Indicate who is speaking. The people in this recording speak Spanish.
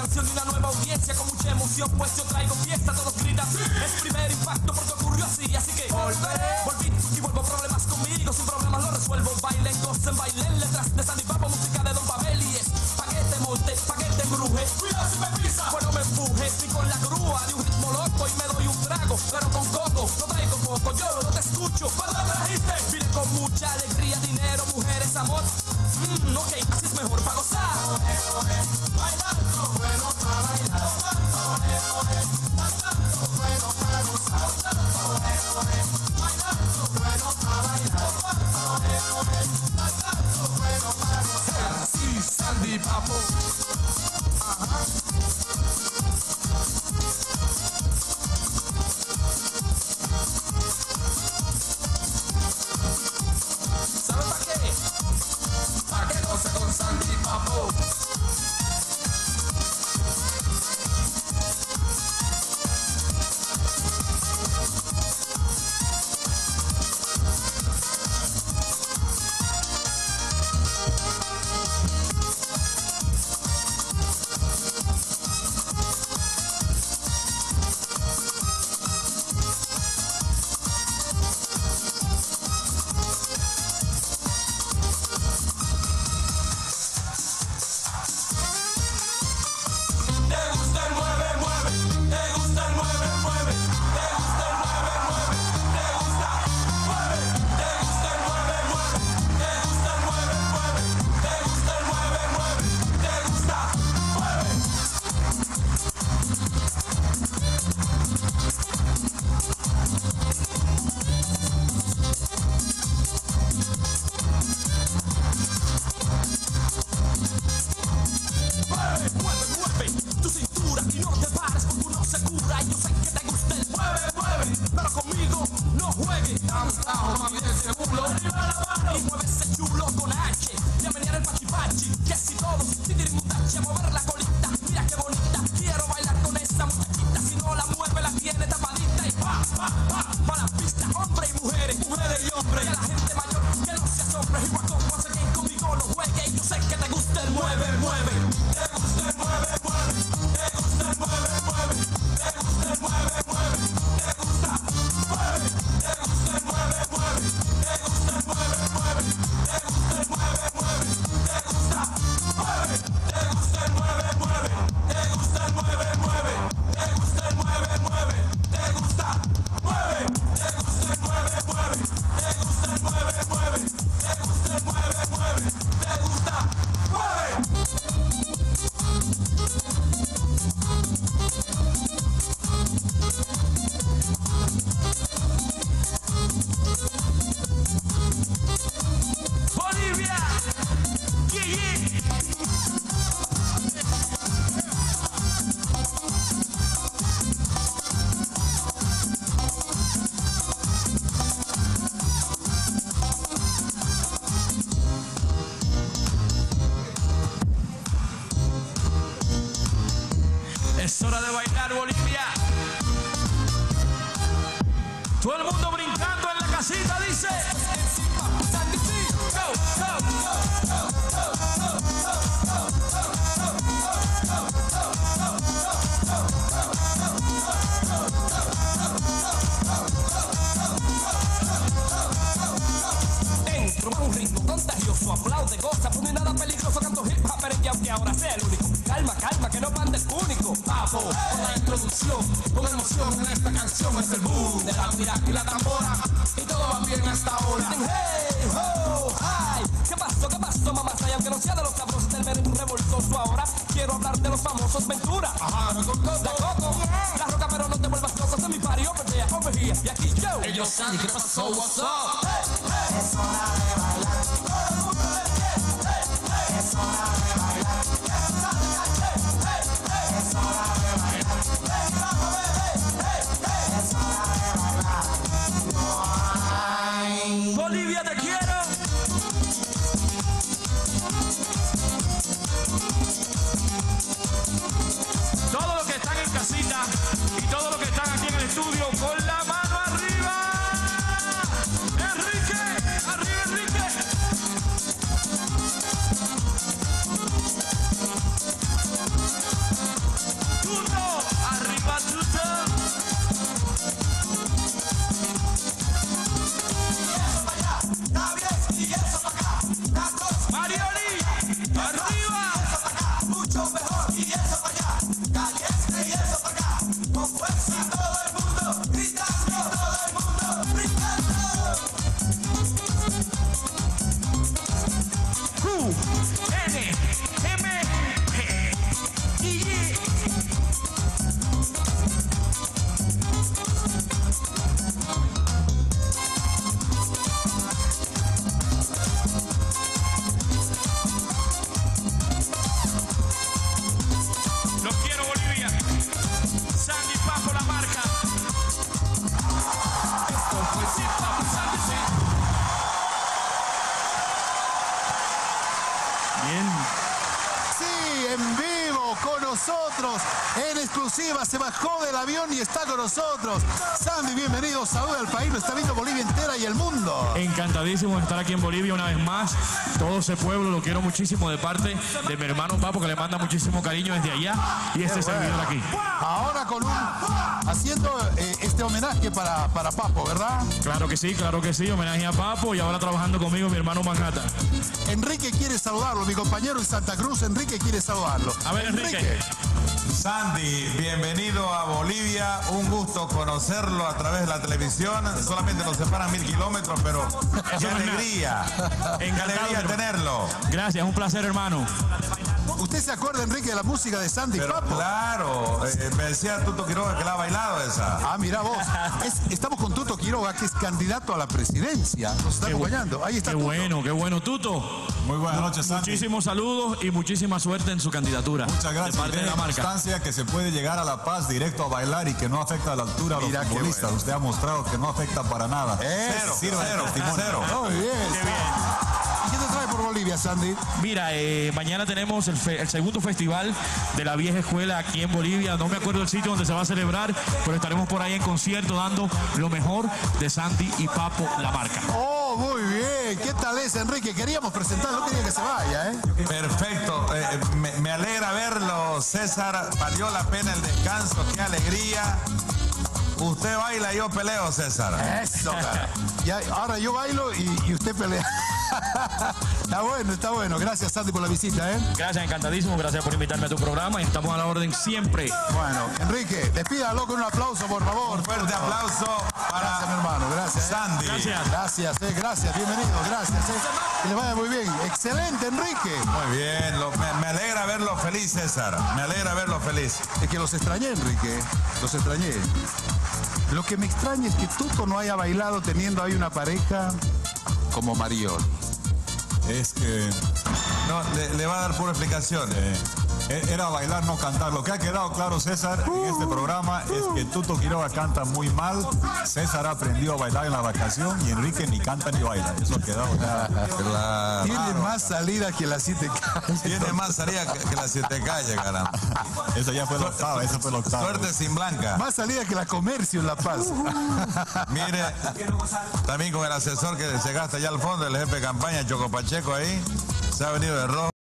Speaker 1: canción de una nueva audiencia con mucha emoción, pues yo traigo fiesta, todos gritan. Es primer impacto porque ocurrió así que volví y vuelvo problemas conmigo, sin problemas lo resuelvo. Bailen, gocen, bailen, letras de Sandy Papo, música de Don Pavel y es pa' que te monte, pa' que te embruje. Cuidado si me pisa, bueno me empuje, ni con la grúa de un ritmo loco y me doy un trago, pero con coco, no traigo poco, yo no te escucho. ¿Cuándo me trajiste? Vine con mucha alegría, dinero, mujeres, amor. Ok, así es mejor pa' gozar. Bailando, bueno pa' bailar. Bailando, bueno para gozar. Bailando, bueno pa' bailar. Bailando, bueno para gozar. Sí, Sandy Papo. Ajá. ¿Sabes pa' qué? Pa' que goce con Sandy Papo. Y mueve ese chulo con H. Ya venía el pachipachi. Que si todos siguen mutache a mover la colita. Mira qué bonita. Quiero bailar con esa muchachita. Si no la mueve la tiene tapadita. Y pa la pista. Hombres y mujeres, mujeres y hombres. Y a la gente mayor que no se asombre. Igual como hace que conmigo lo juegue. Y yo sé que te gusta el mueve, mueve. Te gusta el mueve, mueve. Te gusta el mueve, mueve. Te gusta el mueve, mueve. Te gusta, mueve. Te gusta el mueve, mueve. Te gusta el mueve, mueve. Te gusta el mueve, mueve. Te gusta, mueve. Te gusta el mueve, mueve. Te gusta el mueve, mueve. Te gusta el mueve, mueve. Te gusta, mueve. Te gusta el mueve, mueve. Te gusta el mueve, mueve. Te gusta el mueve, mueve. Te gusta, mueve. Bolivia, es hora de bailar, Bolivia. Todo el mundo brincando en la casita, dice. Entro a un ritmo contagioso, aplaude, goza, pone nada peligroso, canto hip hop, pero que aunque ahora sea el único. Calma, calma, que no mande el único. Papo, con la introducción, con emoción en esta canción es el boom de la miraca y la tambora. Y todo va bien hasta ahora. Hey, ho, hi. ¿Qué pasó, mamá? Y aunque no sea de los cabros del merengue revoltoso ahora, quiero hablar de los famosos Ventura. Ajá, la Coco, la Roca, pero no te vuelvas loco. De mi party, over here, y aquí yo. Ellos Sandy, ¿qué pasó? What's up?
Speaker 2: Es hora de bailar. Es hora de bailar. Es hora de bailar. Es hora de bailar. No hay.
Speaker 1: Bolivia, te quiero. Todos los que están en casita y todos los que están aquí en el estudio, con la mano arriba. Enrique, arriba.
Speaker 3: nosotros. En exclusiva, se bajó del avión y está con nosotros. Sandy, bienvenido. Saluda al país, lo está viendo Bolivia entera y el mundo.
Speaker 4: Encantadísimo de estar aquí en Bolivia una vez más. Todo ese pueblo lo quiero muchísimo de parte de mi hermano Papo, que le manda muchísimo cariño desde allá. Y este servidor aquí.
Speaker 3: Ahora haciendo este homenaje para Papo, ¿verdad?
Speaker 4: Claro que sí, homenaje a Papo y ahora trabajando conmigo mi hermano Manhattan.
Speaker 3: Enrique quiere saludarlo, mi compañero en Santa Cruz, Enrique quiere saludarlo.
Speaker 4: A ver, Enrique.
Speaker 5: Sandy, bienvenido a Bolivia, un gusto conocerlo a través de la televisión, solamente nos separan 1000 kilómetros, pero qué alegría, qué alegría tenerlo.
Speaker 4: Gracias, un placer, hermano.
Speaker 3: ¿Usted se acuerda, Enrique, de la música de Sandy
Speaker 5: Pero
Speaker 3: Papo?
Speaker 5: claro, me decía Tuto Quiroga que la ha bailado esa.
Speaker 3: Ah, mira vos, estamos con Tuto Quiroga, que es candidato a la presidencia, nos está acompañando, ahí está
Speaker 4: Qué
Speaker 3: Tuto.
Speaker 4: qué bueno, Tuto.
Speaker 6: Muy buenas noches, Sandy.
Speaker 4: Muchísimos saludos y muchísima suerte en su candidatura.
Speaker 6: Muchas gracias.
Speaker 4: De parte de la marca.
Speaker 6: Constancia que se puede llegar a La Paz directo a bailar y que no afecta a la altura a los
Speaker 3: Mira qué
Speaker 6: futbolistas.
Speaker 3: bueno.
Speaker 6: Usted ha mostrado que no afecta para nada.
Speaker 5: Cero.
Speaker 3: Muy bien.
Speaker 4: Qué bien.
Speaker 3: ¿Y qué te trae por Bolivia, Sandy?
Speaker 4: Mira, mañana tenemos el segundo festival de la vieja escuela aquí en Bolivia. No me acuerdo el sitio donde se va a celebrar, pero estaremos por ahí en concierto dando lo mejor de Sandy y Papo, la marca.
Speaker 3: Oh, muy bien. ¿Qué tal es, Enrique? Queríamos presentar, no quería que se vaya, ¿eh?
Speaker 5: Perfecto, me alegra verlo, César, valió la pena el descanso, qué alegría. Usted baila y yo peleo, César.
Speaker 3: Eso, cara. Ya, ahora yo bailo y usted pelea. Está bueno. Gracias, Sandy, por la visita, ¿eh?
Speaker 4: Gracias, encantadísimo. Gracias por invitarme a tu programa y estamos a la orden siempre.
Speaker 3: Bueno, Enrique, despídalo con un aplauso, por favor.
Speaker 5: Un fuerte aplauso para
Speaker 3: Gracias, mi hermano. Gracias.
Speaker 5: Sandy.
Speaker 4: Gracias.
Speaker 3: Gracias. Bienvenido. Gracias. Que le vaya muy bien. Excelente, Enrique.
Speaker 5: Muy bien, me alegra verlo feliz, César. Me alegra verlo feliz.
Speaker 3: Es que los extrañé, Enrique. Los extrañé. Lo que me extraña es que Tuto no haya bailado teniendo ahí una pareja como Mariol.
Speaker 6: Es que
Speaker 5: No, le va a dar pura explicación.
Speaker 6: era bailar, no cantar. Lo que ha quedado claro, César, en este programa es que Tuto Quiroga canta muy mal. César aprendió a bailar en la vacación y Enrique ni canta ni baila. Eso ha quedado claro.
Speaker 3: Tiene más salida que las 7 calles.
Speaker 5: Tiene más salida que la 7 calle, caramba.
Speaker 6: Eso ya fue la octava, eso fue la octava.
Speaker 5: Suerte sin blanca.
Speaker 3: Más salida que la comercio en La Paz.
Speaker 5: Mire, también con el asesor que se gasta allá al fondo, el jefe de campaña, Choco Pacheco ahí, se ha venido de rojo.